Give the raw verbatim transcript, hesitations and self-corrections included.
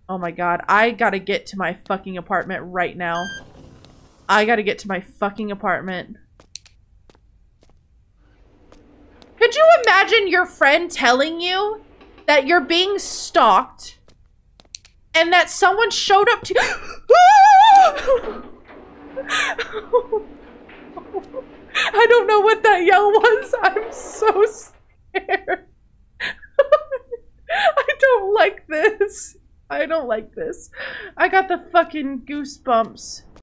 Oh my god, I gotta get to my fucking apartment right now. I gotta get to my fucking apartment. Could you imagine your friend telling you that you're being stalked and that someone showed up to I don't know what that yell was. I'm so scared. I don't like this. I don't like this. I got the fucking goosebumps.